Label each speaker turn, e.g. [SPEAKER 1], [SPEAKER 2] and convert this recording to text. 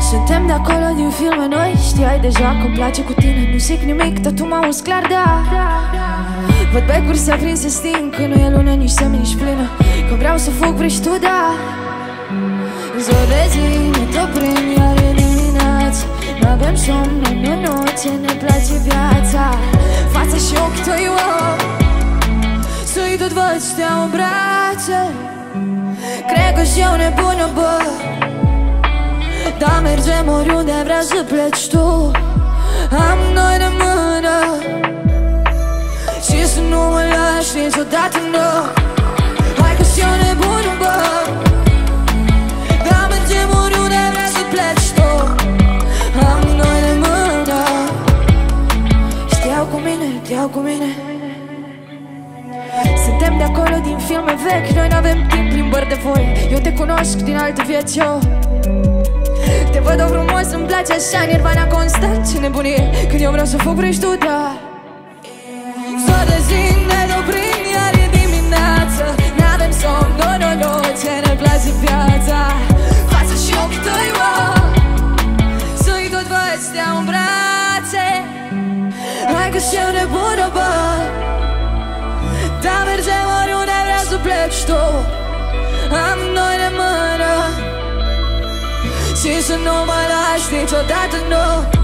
[SPEAKER 1] Suntem de acolo din filme noi. Știai deja că-mi place cu tine. Nu zic nimic, dar tu mă auzi clar, da. Văd becuri se aprinse, sting că nu e lună, nici semin, nici plină. Că vreau să fug, vrei și tu, da. Zor de zi, ne toprim, iar e dimineață. N-avem somn, nu noce, ne place viața. Fața și ochii tăi, wow. Să-i tot văd, stea în brațe. Cred că-și eu nebună, bă. Dar mergem oriunde vrea să pleci tu. Am noi de mână și să nu mă lași niciodată, nu. Hai că-și eu nebună, bă. Dar mergem oriunde vrea să pleci tu. Am noi de mână și te iau cu mine, te iau cu mine. Suntem de acolo din filme vechi. Noi n-avem timp, plimbări de voi. Eu te cunosc din alte vieți, eu te văd frumos, îmi place așa, nirvana constant, ce nebunie. Când eu vreau să fug, vrei tu, da. Zor de zi, ne oprim, iar e dimineață. N-avem somn, no, ce ne place viața. Fața și ochii tăi, wow. Să-i tot văd, stea în brațe. Hai că-și eu nebună, bă. Dar mergem oriunde vrea să pleci tu. Am noi de mână și să nu mă lași niciodată, nu.